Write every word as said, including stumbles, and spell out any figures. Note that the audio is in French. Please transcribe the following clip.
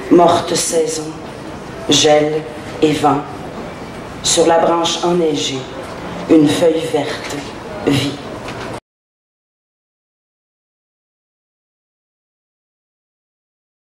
Morte saison, gel et vent. Sur la branche enneigée, une feuille verte vit.